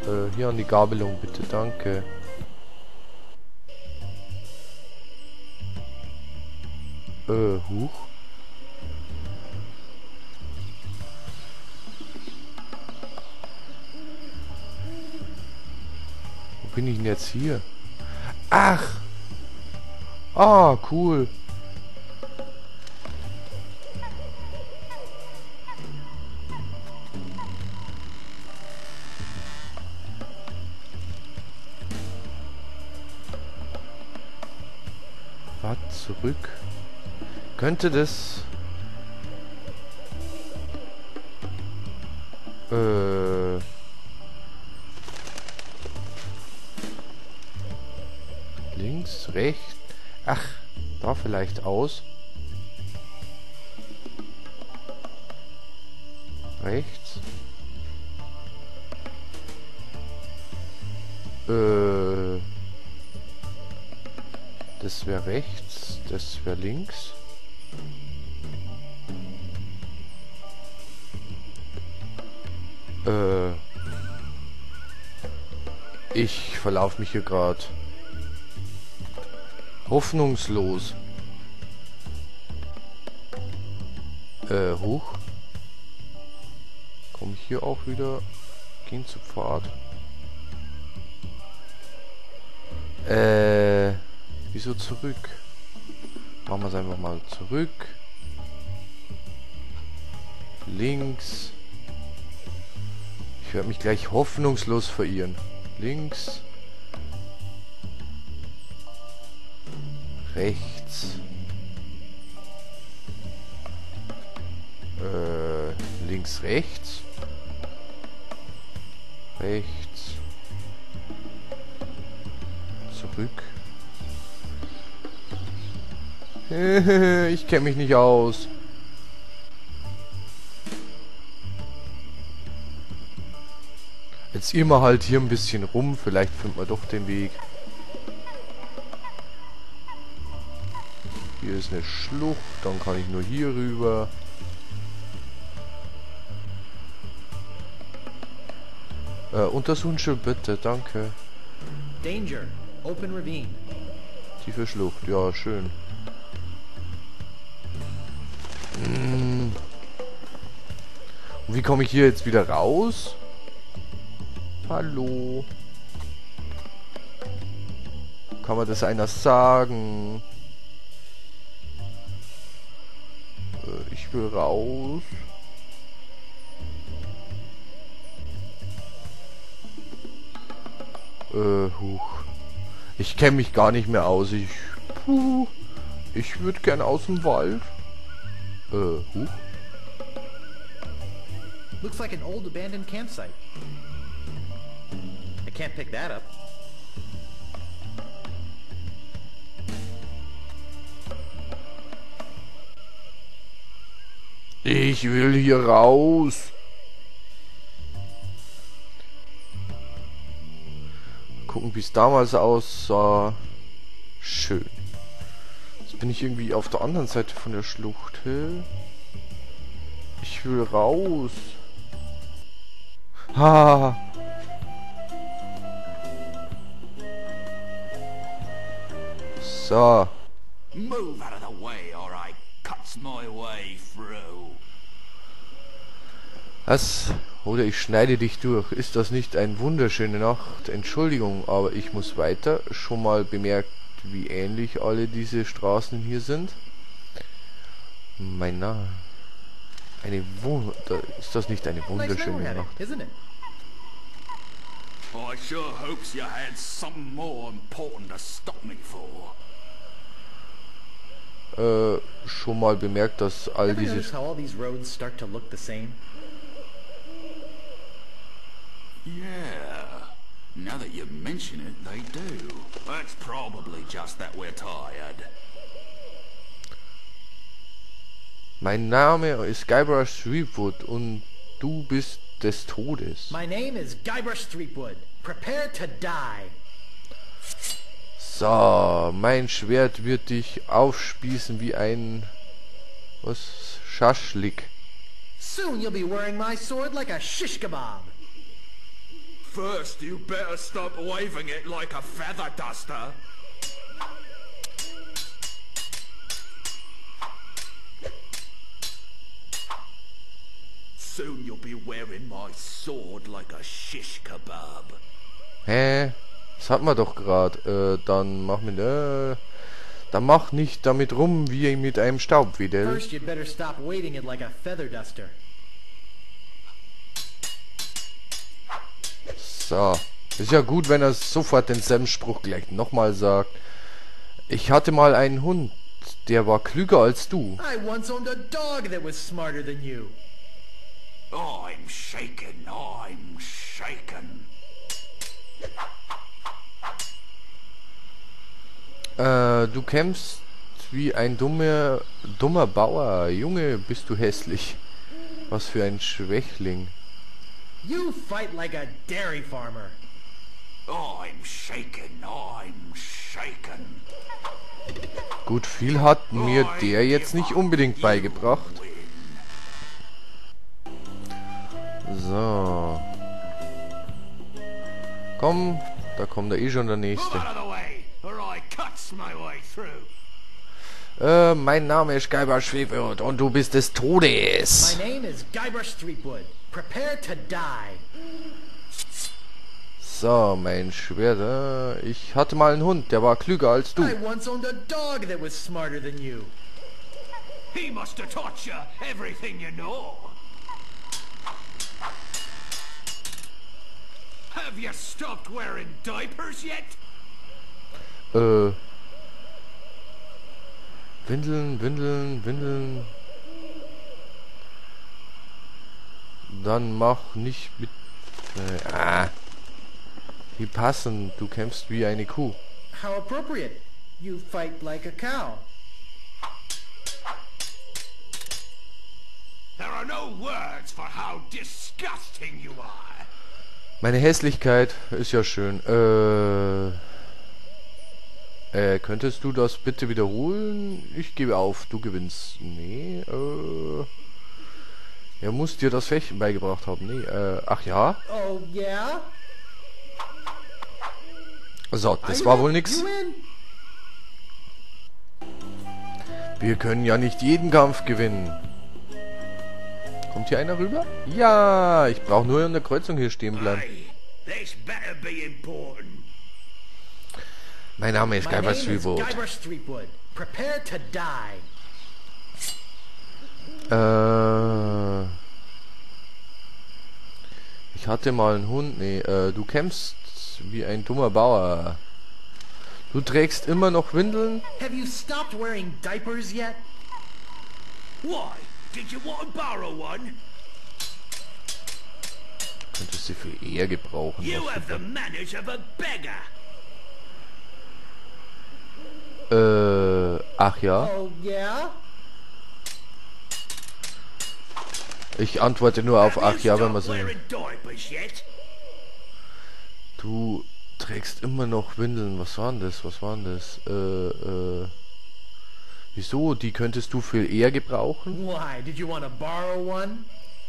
Hier an die Gabelung bitte, danke. Huch. Wo bin ich denn jetzt hier? Ach! Ah, cool. Warte, zurück. Könnte das... Links, rechts... Ach, da vielleicht aus. Rechts. Das wäre rechts, das wäre links. Ich verlaufe mich hier gerade. Hoffnungslos. Hoch. Komme ich hier auch wieder? Gehen zu Pfad. Wieso zurück? Machen wir es einfach mal zurück. Links. Ich werde mich gleich hoffnungslos verirren. Links. Rechts. Links, rechts. Rechts. Zurück. Ich kenne mich nicht aus. Jetzt immer halt hier ein bisschen rum. Vielleicht findet man doch den Weg. Hier ist eine Schlucht. Dann kann ich nur hier rüber. Untersuchen schon bitte. Danke. Danger. Open ravine. Tiefe Schlucht. Ja, schön. Und wie komme ich hier jetzt wieder raus? Hallo? Kann man das einer sagen? Ich will raus. Huch. Ich kenne mich gar nicht mehr aus. Ich würde gern aus dem Wald. Huch. Looks like an old abandoned campsite. I can't pick that up. Ich will hier raus. Gucken, wie es damals aussah. Schön. Jetzt bin ich irgendwie auf der anderen Seite von der Schlucht. Ich will raus. Ha. So. Move out of the way, or I cuts my way through. Was? Oder ich schneide dich durch. Ist das nicht eine wunderschöne Nacht? Entschuldigung, aber ich muss weiter. Schon mal bemerkt, wie ähnlich alle diese Straßen hier sind? Mein Name. Ist das nicht eine wunderschöne Nacht? Isn't it? I sure hopes you had something more important to stop me for. Schon mal bemerkt, dass all Ever diese... notice how all these roads start to look the same? Yeah. Now that you mention it, they do. That's probably just that we're tired. Mein Name ist Guybrush Threepwood und du bist des Todes. My name is Guybrush Threepwood. Prepare to die. So, mein Schwert wird dich aufspießen wie ein... Was? Schaschlik. Soon you'll be wearing my sword like a shish kebab. First, you better stop waving it like a feather duster. Soon you'll be wearing my sword like a shish kebab. Hä? Das hatten wir doch gerade. Dann mach nicht damit rum wie mit einem Staubwedel. First, you better stop weighting it like a feather duster. So. Ist ja gut, wenn er sofort denselben Spruch gleich nochmal sagt. Ich hatte mal einen Hund, der war klüger als du. I once owned a dog that was smarter than you. I'm shaken, I'm shaken. Du kämpfst wie ein dummer Bauer. Junge, bist du hässlich. Was für ein Schwächling. You fight like a dairy farmer. I'm shaken, I'm shaken. Gut, viel hat mir der jetzt nicht unbedingt beigebracht. So. Komm, da kommt da eh schon der nächste. Mein Name ist Guybrush Threepwood und du bist des Todes. My name is Guybrush Threepwood. Prepare to die. So, mein Schwert. Ich hatte mal einen Hund, der war klüger als du. I once owned a dog that was smarter than you. He must have taught you everything you know. Have you stopped wearing diapers yet? Windeln. Dann mach nicht mit... Die passen, du kämpfst wie eine Kuh. How appropriate. You fight like a cow. There are no words for how disgusting you are. Meine Hässlichkeit ist ja schön. Könntest du das bitte wiederholen? Ich gebe auf, du gewinnst. Nee, er muss dir das Fechten beigebracht haben. Nee, ach ja? Oh, yeah? So, das war wohl nix. Wir können ja nicht jeden Kampf gewinnen. Kommt hier einer rüber? Ja, ich brauche nur in der Kreuzung hier stehen bleiben. Mein Name ist Guybrush Threepwood. Prepare to die. Ich hatte mal einen Hund. Nee, du kämpfst wie ein dummer Bauer. Du trägst immer noch Windeln? Have you stopped wearing diapers yet? Why? Did you want to borrow one? Könntest sie für eher gebrauchen. You have the manners of a beggar. Ach ja? Oh, yeah? Ich antworte nur auf ach ja, wenn man so... Wearing diapers yet? Du trägst immer noch Windeln. Was war denn das? Wieso? Die könntest du für eher gebrauchen? Why? Did you want to borrow one?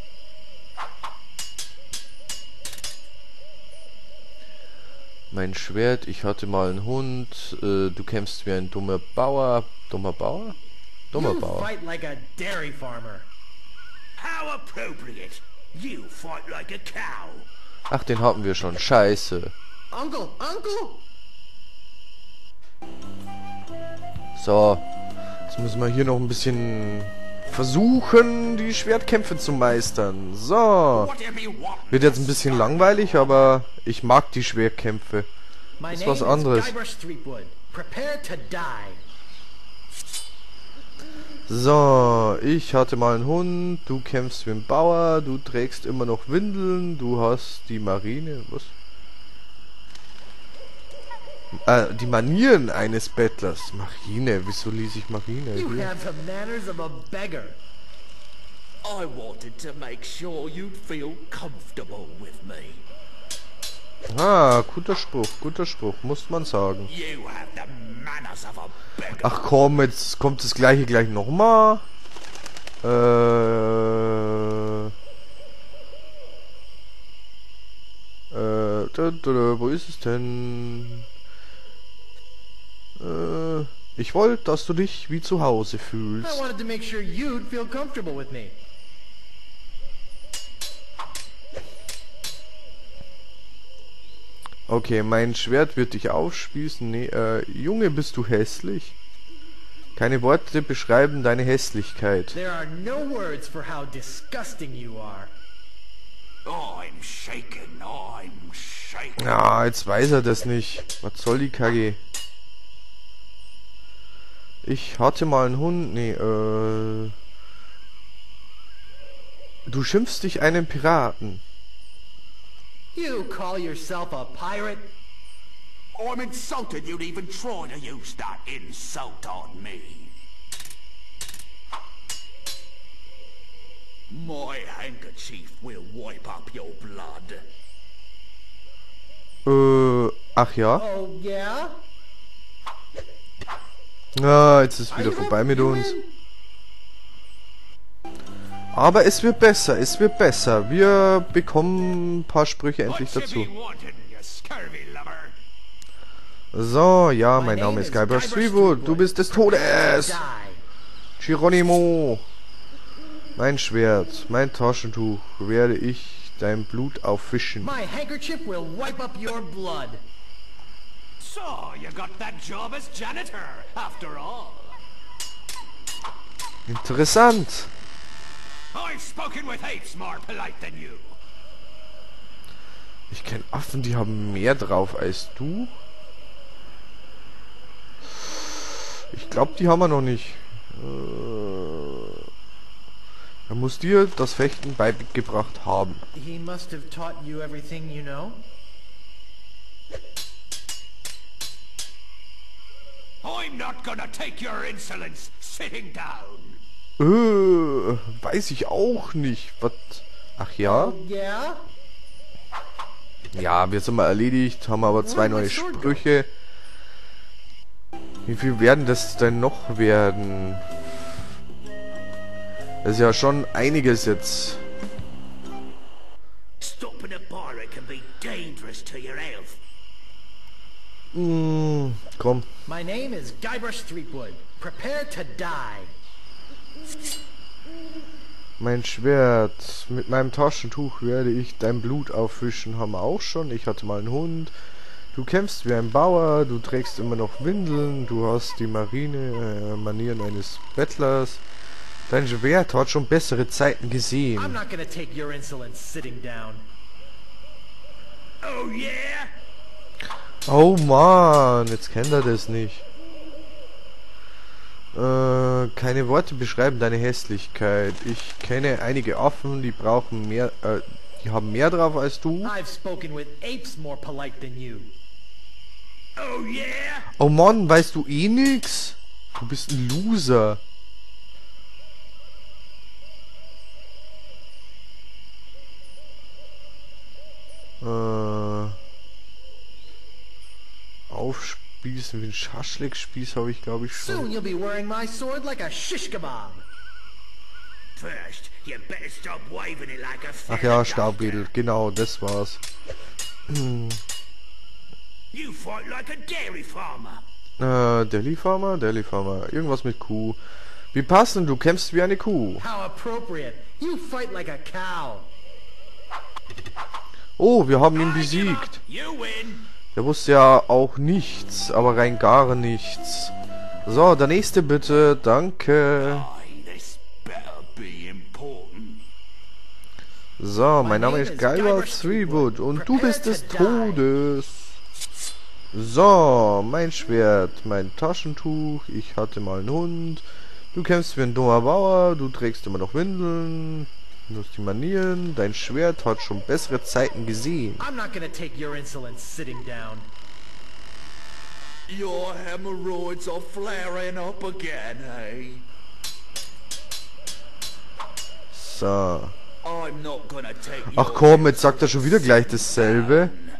Mein Schwert, ich hatte mal einen Hund. Du kämpfst wie ein dummer Bauer. Dummer Bauer? Dummer You Bauer. fight like a dairy farmer. How appropriate. You fight like a cow. Ach, den hatten wir schon. Scheiße. Uncle! So. Jetzt müssen wir hier noch ein bisschen versuchen, die Schwertkämpfe zu meistern. So. Whatever you want. Wird jetzt ein bisschen langweilig, aber ich mag die Schwertkämpfe. My Das ist name was is anderes. Guybrush Threepwood. Prepare to die. So, ich hatte mal einen Hund, du kämpfst wie ein Bauer, du trägst immer noch Windeln, du hast die Marine, was? Die Manieren eines Bettlers. Marine, wieso lese ich Marine? You Hier? have the manners of a beggar. I wanted to make sure you'd feel comfortable with me. Ah, guter Spruch, muss man sagen. You have the manners of a beggar. Ach komm, jetzt kommt das gleiche gleich nochmal. Wo ist es denn? Ich wollte, dass du dich wie zu Hause I fühlst. wanted to make sure you'd feel comfortable with me. Okay, mein Schwert wird dich aufspießen. Nee, Junge, bist du hässlich? Keine Worte beschreiben deine Hässlichkeit. There are no words for how disgusting you are. I'm shaking, I'm shaking. Ja, jetzt weiß er das nicht. Was soll die Kacke? Ich hatte mal einen Hund. Nee, du schimpfst dich einen Piraten. You call yourself a pirate? I'm insulted you'd even try to use that insult on me. My handkerchief will wipe up your blood. Ach ja? Oh, yeah? Na, jetzt ist Are wieder you vorbei in? mit You uns. in? Aber es wird besser, es wird besser. Wir bekommen ein paar Sprüche endlich What you dazu. be wanting, you scurvy lover? So, ja, mein My Name ist Guybrush Guybrush Threepwood. Du bist des Todes. Die. Geronimo. Mein Schwert, mein Taschentuch werde ich dein Blut auffischen. My handkerchief will wipe up your blood. So, you got that job as janitor, after all. Interessant. I've spoken with apes more polite than you. Ich kenne Affen, die haben mehr drauf als du. Ich glaube, die haben wir noch nicht. Er muss dir das Fechten beigebracht haben. He must have taught you everything you know. I'm not gonna take your insolence sitting down. Weiß ich auch nicht. Was? Ach ja? Yeah? Ja, wir sind mal erledigt, haben aber 2 neue Sprüche. Wie viel werden das denn noch werden? Das ist ja schon einiges jetzt. Stopping a pirate can be dangerous to your health. Komm. My name is Guybrush Threepwood. Prepare to die. Mein Schwert. Mit meinem Taschentuch werde ich dein Blut auffischen. Haben wir auch schon. Ich hatte mal einen Hund. Du kämpfst wie ein Bauer. Du trägst immer noch Windeln. Du hast die Manieren eines Bettlers. Dein Schwert hat schon bessere Zeiten I'm gesehen. not gonna take your insolence sitting down. Oh yeah? Oh Mann, jetzt kennt er das nicht. Keine Worte beschreiben deine Hässlichkeit. Ich kenne einige Affen, die brauchen mehr, die haben mehr drauf als du. I've spoken with apes more polite than you. Oh yeah? Oh Mann, weißt du eh nix? Du bist ein Loser. Aufspießen wie ein Schaschlikspieß habe ich, glaube ich, Soon schon. you'll be wearing my sword like a shish kebab. First, you better stop waving it like a Ach feather ja, duster. Staubwedel, genau, das war's. You fight like a dairy farmer. Deli Farmer? Irgendwas mit Kuh. Wie passend, du kämpfst wie eine Kuh. How appropriate. You fight like a cow. Oh, wir haben ihn I give up. besiegt. You win. Der wusste ja auch nichts, aber rein gar nichts. So, der nächste bitte, danke. Aye, this better be important. So, mein Name ist Guybrush Threepwood und du bist des Todes. So, mein Schwert, mein Taschentuch, ich hatte mal einen Hund. Du kämpfst wie ein dummer Bauer, du trägst immer noch Windeln. Du hast die Manieren, dein Schwert hat schon bessere Zeiten gesehen. I'm not gonna take your insolence sitting down. Your hemorrhoids are flaring up again, eh? So. I'm not gonna take Ach your komm, jetzt sagt er schon wieder gleich dasselbe. down.